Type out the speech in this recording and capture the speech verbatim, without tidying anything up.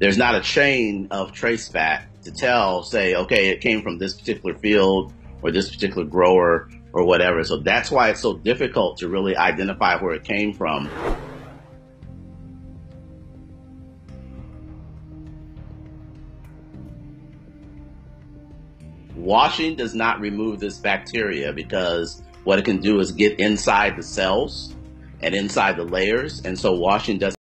there's not a chain of trace back to tell, say, okay, it came from this particular field or this particular grower or whatever. So that's why it's so difficult to really identify where it came from. Washing does not remove this bacteria, because what it can do is get inside the cells and inside the layers. And so washing doesn't